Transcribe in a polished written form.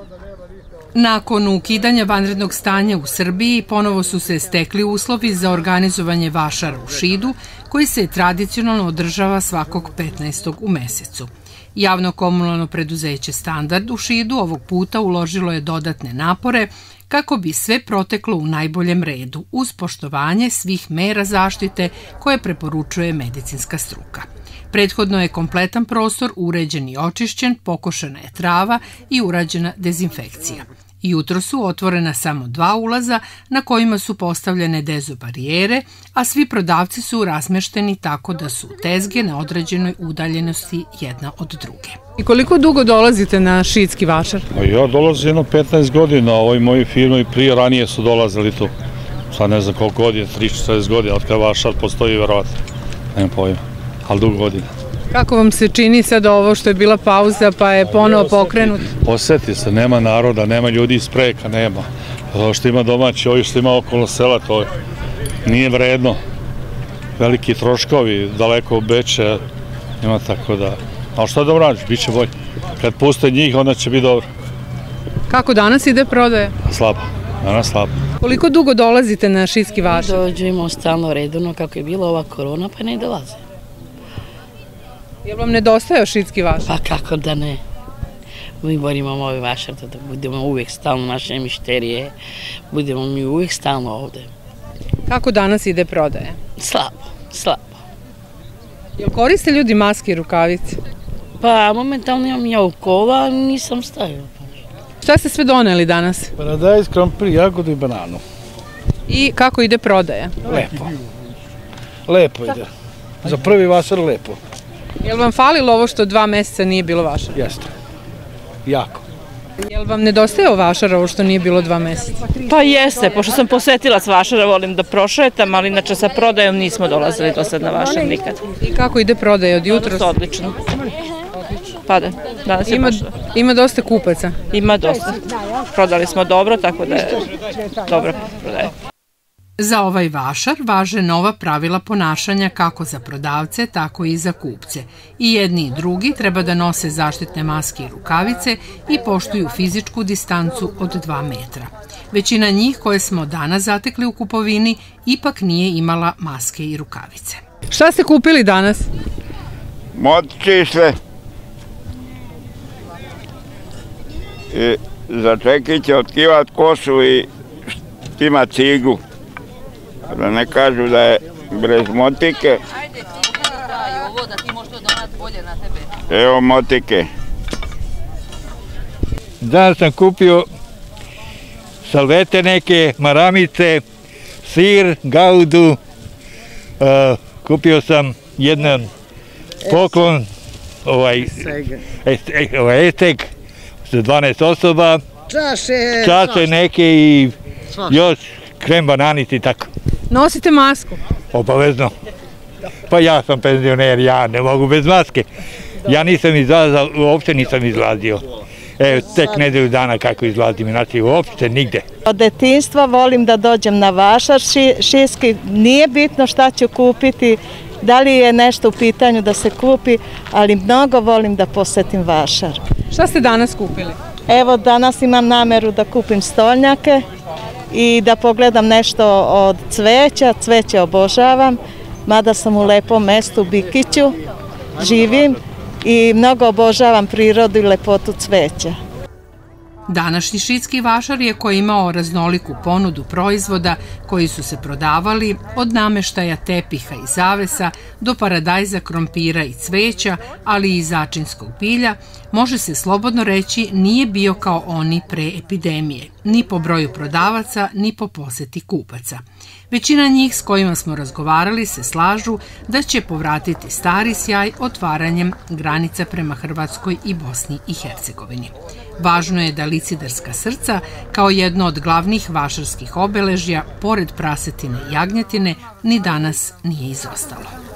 Nakon ukidanja vanrednog stanja u Srbiji, ponovo su se stekli uslovi za organizovanje vašara u Šidu, koji se tradicionalno održava svakog 15. u mesecu. Javno komunalno preduzeće Standard u Šidu ovog puta uložilo je dodatne napore kako bi sve proteklo u najboljem redu, uz poštovanje svih mera zaštite koje preporučuje medicinska struka. Prethodno je kompletan prostor uređen i očišćen, pokošena je trava i urađena dezinfekcija. Jutro su otvorena samo 2 ulaza na kojima su postavljene dezobarijere, a svi prodavci su razmešteni tako da su tezge na određenoj udaljenosti jedna od druge. I koliko dugo dolazite na šidski vašar? Ja dolazim jedno 15 godina, ovoj moji firme i prije ranije su dolazili tu. Sad ne znam koliko godina, 3-40 godina, od kada vašar postoji verovatno, nemam pojma, ali dugo godina. Kako vam se čini sad ovo što je bila pauza pa je ponovo pokrenut? Osjeti se, nema naroda, nema ljudi iz Preka, nema. Ovo što ima domaći, ovo što ima okolo sela, to nije vredno. Veliki troškovi, daleko od Beča, nema tako da... Ali što da uradiš, bit će bolje. Kad puste njih, onda će biti dobro. Kako danas ide prodaje? Slabo, danas slabo. Koliko dugo dolazite na šidski vašar? Dođemo stalno redovno, kako je bila ova korona, pa ne dolaze. Jel vam nedostaje šidski vašar? Pa kako da ne. Mi borimo ovaj vašar da budemo uvijek stalno naše mišterije, budemo mi uvijek stalno ovde. Kako danas ide prodaje? Slabo, slabo. Jel koriste ljudi maske i rukavice? Pa momentalno imam ja u kola, nisam stavila. Šta ste sve doneli danas? Paradajz, krompir, jagodu i bananu. I kako ide prodaja? Lepo. Lepo ide. Za prvi vašar lepo. Jel vam falilo ovo što 2 meseca nije bilo vašara? Jeste. Jako. Jel vam nedostaje vašara ovo što nije bilo 2 meseca? Pa jeste, pošto sam posetilac vašara, volim da prošetam, ali inače sa prodajom nismo dolazili do sad na vašar nikad. I kako ide prodaja od jutros? Odlično. Pada, danas je baš... Ima dosta kupaca? Ima dosta. Prodali smo dobro, tako da je dobro prodaje. Za ovaj vašar važe nova pravila ponašanja kako za prodavce, tako i za kupce. I jedni i drugi treba da nose zaštitne maske i rukavice i poštuju fizičku distancu od 2 metra. Većina njih koje smo danas zatekli u kupovini ipak nije imala maske i rukavice. Šta ste kupili danas? Motiče i za čekiće otkivat kosu i štima ciglu. Da ne kažu da je bez motike. Evo motike. Danas sam kupio salvete neke, maramice, sir, gaudu. Kupio sam jedan poklon, estek za 12 osoba. Čaše neke i još krem bananici i tako. Nosite masku? Obavezno. Pa ja sam penzioner, ja ne mogu bez maske. Ja nisam izlazio, uopšte nisam izlazio. Evo, tek nedelju dana kako izlazim, znači uopšte nigde. Od detinjstva volim da dođem na vašar šidski, nije bitno šta ću kupiti, da li je nešto u pitanju da se kupi, ali mnogo volim da posetim vašar. Šta ste danas kupili? Evo, danas imam nameru da kupim stolnjake i da pogledam nešto od cveća, cveće obožavam, mada sam u lepom mestu, Bikiću, živim i mnogo obožavam prirodu i lepotu cveća. Današnji šidski vašar je koji imao raznoliku ponudu proizvoda koji su se prodavali od nameštaja tepiha i zavesa do paradajza, krompira i cveća, ali i začinskog bilja, može se slobodno reći nije bio kao oni pre epidemije, ni po broju prodavaca, ni po poseti kupaca. Većina njih s kojima smo razgovarali se slažu da će povratiti stari sjaj otvaranjem granica prema Hrvatskoj i Bosni i Hercegovini. Važno je da licidarska srca, kao jedno od glavnih vašarskih obeležja, pored prasetine i jagnjetine, ni danas nije izostalo.